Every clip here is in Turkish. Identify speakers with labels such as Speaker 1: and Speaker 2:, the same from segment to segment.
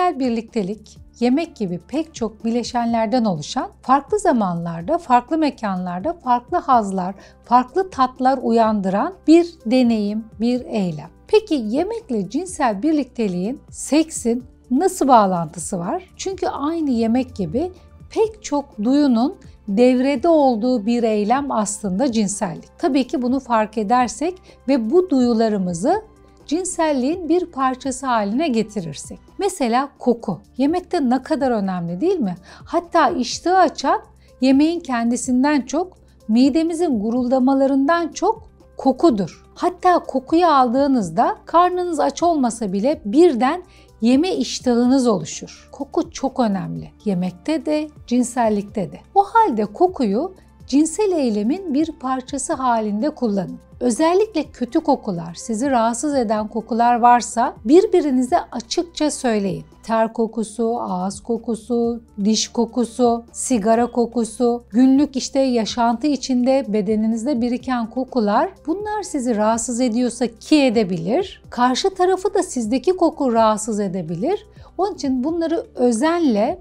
Speaker 1: Cinsel birliktelik, yemek gibi pek çok bileşenlerden oluşan, farklı zamanlarda, farklı mekanlarda, farklı hazlar, farklı tatlar uyandıran bir deneyim, bir eylem. Peki yemekle cinsel birlikteliğin, seksin nasıl bağlantısı var? Çünkü aynı yemek gibi pek çok duyunun devrede olduğu bir eylem aslında cinsellik. Tabii ki bunu fark edersek ve bu duyularımızı cinselliğin bir parçası haline getirirsek. Mesela koku. Yemekte ne kadar önemli değil mi? Hatta iştahı açan yemeğin kendisinden çok, midemizin guruldamalarından çok kokudur. Hatta kokuyu aldığınızda karnınız aç olmasa bile birden yeme iştahınız oluşur. Koku çok önemli. Yemekte de, cinsellikte de. O halde kokuyu cinsel eylemin bir parçası halinde kullanın. Özellikle kötü kokular, sizi rahatsız eden kokular varsa birbirinize açıkça söyleyin. Ter kokusu, ağız kokusu, diş kokusu, sigara kokusu, günlük yaşantı içinde bedeninizde biriken kokular, bunlar sizi rahatsız ediyorsa ki edebilir. Karşı tarafı da sizdeki koku rahatsız edebilir. Onun için bunları özenle,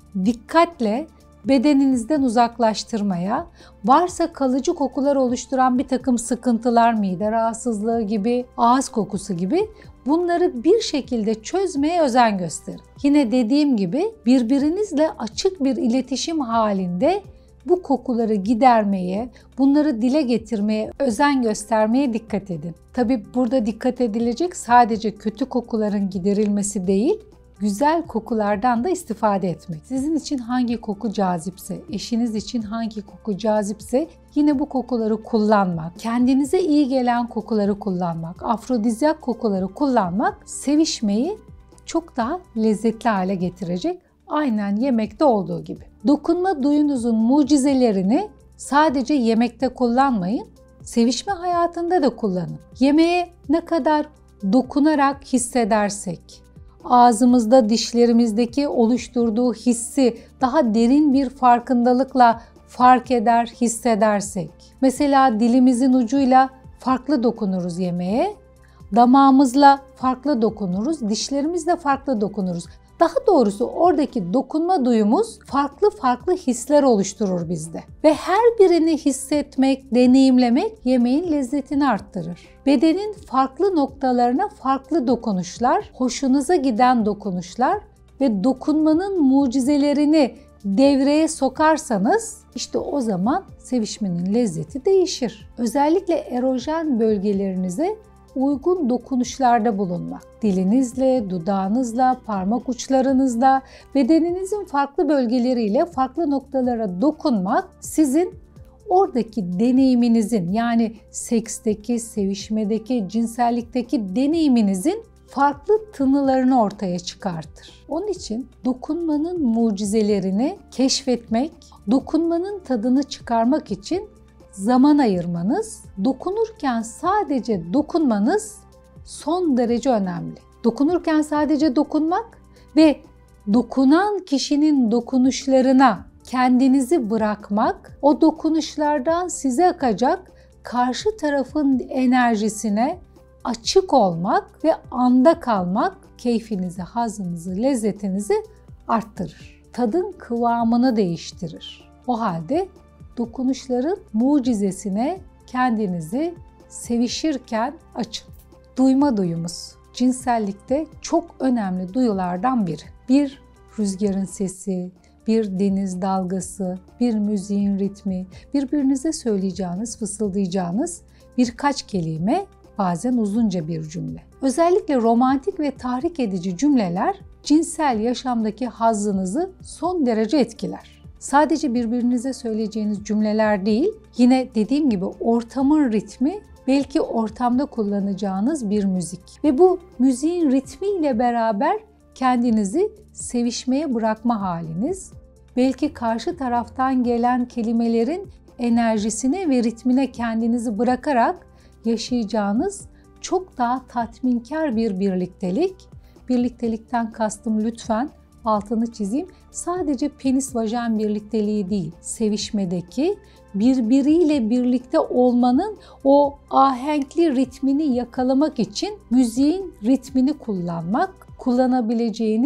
Speaker 1: dikkatle bedeninizden uzaklaştırmaya, varsa kalıcı kokular oluşturan bir takım sıkıntılar, mide rahatsızlığı gibi, ağız kokusu gibi bunları bir şekilde çözmeye özen gösterin. Yine dediğim gibi birbirinizle açık bir iletişim halinde bu kokuları gidermeye, bunları dile getirmeye özen göstermeye dikkat edin. Tabii burada dikkat edilecek sadece kötü kokuların giderilmesi değil, güzel kokulardan da istifade etmek. Sizin için hangi koku cazipse, eşiniz için hangi koku cazipse yine bu kokuları kullanmak, kendinize iyi gelen kokuları kullanmak, afrodizyak kokuları kullanmak sevişmeyi çok daha lezzetli hale getirecek. Aynen yemekte olduğu gibi. Dokunma duyunuzun mucizelerini sadece yemekte kullanmayın, sevişme hayatında da kullanın. Yemeğe ne kadar dokunarak hissedersek, ağzımızda, dişlerimizdeki oluşturduğu hissi daha derin bir farkındalıkla fark eder, hissedersek. Mesela dilimizin ucuyla farklı dokunuruz yemeğe, damağımızla farklı dokunuruz, dişlerimizle farklı dokunuruz. Daha doğrusu oradaki dokunma duyumuz farklı farklı hisler oluşturur bizde. Ve her birini hissetmek, deneyimlemek yemeğin lezzetini arttırır. Bedenin farklı noktalarına farklı dokunuşlar, hoşunuza giden dokunuşlar ve dokunmanın mucizelerini devreye sokarsanız işte o zaman sevişmenin lezzeti değişir. Özellikle erojen bölgelerinize uygun dokunuşlarda bulunmak. Dilinizle, dudağınızla, parmak uçlarınızla, bedeninizin farklı bölgeleriyle farklı noktalara dokunmak sizin oradaki deneyiminizin, yani seksteki, sevişmedeki, cinsellikteki deneyiminizin farklı tınılarını ortaya çıkartır. Onun için dokunmanın mucizelerini keşfetmek, dokunmanın tadını çıkarmak için zaman ayırmanız, dokunurken sadece dokunmanız son derece önemli. Dokunurken sadece dokunmak ve dokunan kişinin dokunuşlarına kendinizi bırakmak, o dokunuşlardan size akacak karşı tarafın enerjisine açık olmak ve anda kalmak keyfinizi, hazzınızı, lezzetinizi arttırır. Tadın kıvamını değiştirir. O halde dokunuşların mucizesine kendinizi sevişirken açın. Duyma duyumuz cinsellikte çok önemli duyulardan biri. Bir rüzgarın sesi, bir deniz dalgası, bir müziğin ritmi, birbirinize söyleyeceğiniz, fısıldayacağınız birkaç kelime, bazen uzunca bir cümle. Özellikle romantik ve tahrik edici cümleler cinsel yaşamdaki hazzınızı son derece etkiler. Sadece birbirinize söyleyeceğiniz cümleler değil, yine dediğim gibi ortamın ritmi, belki ortamda kullanacağınız bir müzik. Ve bu müziğin ritmiyle beraber kendinizi sevişmeye bırakma haliniz, belki karşı taraftan gelen kelimelerin enerjisine ve ritmine kendinizi bırakarak yaşayacağınız çok daha tatminkar bir birliktelik. Birliktelikten kastım, lütfen altını çizeyim, sadece penis-vajen birlikteliği değil, sevişmedeki birbiriyle birlikte olmanın o ahenkli ritmini yakalamak için müziğin ritmini kullanmak, kullanabileceğiniz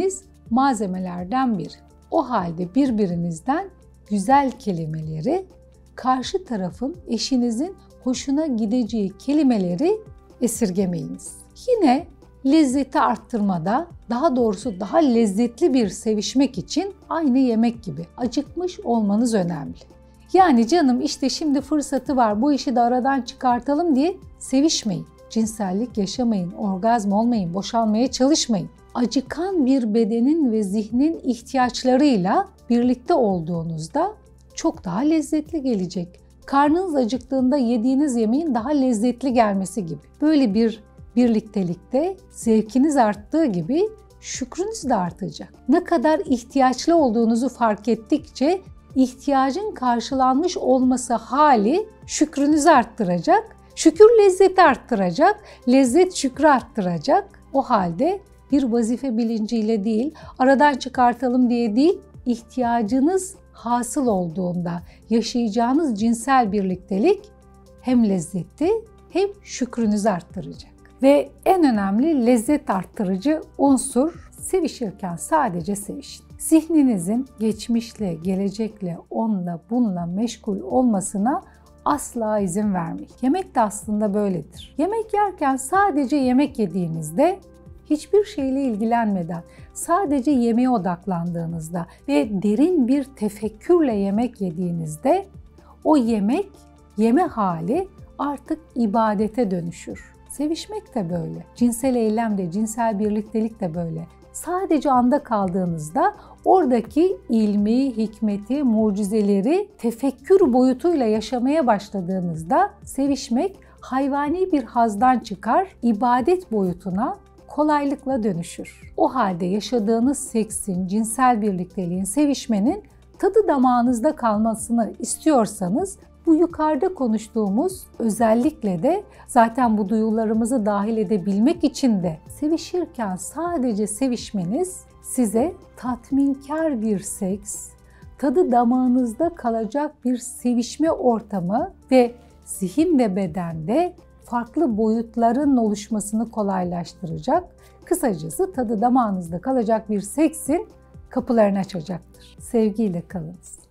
Speaker 1: malzemelerden biri. O halde birbirinizden güzel kelimeleri, karşı tarafın, eşinizin hoşuna gideceği kelimeleri esirgemeyiniz. Yine lezzeti arttırmada, daha doğrusu daha lezzetli bir sevişmek için aynı yemek gibi acıkmış olmanız önemli. Yani canım işte şimdi fırsatı var, bu işi de aradan çıkartalım diye sevişmeyin. Cinsellik yaşamayın, orgazm olmayın, boşalmaya çalışmayın. Acıkan bir bedenin ve zihnin ihtiyaçlarıyla birlikte olduğunuzda çok daha lezzetli gelecek. Karnınız acıktığında yediğiniz yemeğin daha lezzetli gelmesi gibi. Böyle bir birliktelikte zevkiniz arttığı gibi şükrünüz de artacak. Ne kadar ihtiyaçlı olduğunuzu fark ettikçe ihtiyacın karşılanmış olması hali şükrünüzü arttıracak. Şükür lezzeti arttıracak, lezzet şükrü arttıracak. O halde bir vazife bilinciyle değil, aradan çıkartalım diye değil, ihtiyacınız hasıl olduğunda yaşayacağınız cinsel birliktelik hem lezzeti hem şükrünüzü arttıracak. Ve en önemli lezzet arttırıcı unsur, sevişirken sadece sevişin. Zihninizin geçmişle, gelecekle, onunla, bununla meşgul olmasına asla izin vermeyin. Yemek de aslında böyledir. Yemek yerken sadece yemek yediğinizde, hiçbir şeyle ilgilenmeden, sadece yemeğe odaklandığınızda ve derin bir tefekkürle yemek yediğinizde o yemek, yeme hali artık ibadete dönüşür. Sevişmek de böyle. Cinsel eylem de, cinsel birliktelik de böyle. Sadece anda kaldığınızda oradaki ilmi, hikmeti, mucizeleri tefekkür boyutuyla yaşamaya başladığınızda sevişmek hayvani bir hazdan çıkar, ibadet boyutuna kolaylıkla dönüşür. O halde yaşadığınız seksin, cinsel birlikteliğin, sevişmenin tadı damağınızda kalmasını istiyorsanız bu yukarıda konuştuğumuz özellikle de zaten bu duyularımızı dahil edebilmek için de sevişirken sadece sevişmeniz size tatminkar bir seks, tadı damağınızda kalacak bir sevişme ortamı ve zihin ve bedende farklı boyutların oluşmasını kolaylaştıracak. Kısacası tadı damağınızda kalacak bir seksin kapılarını açacaktır. Sevgiyle kalınız.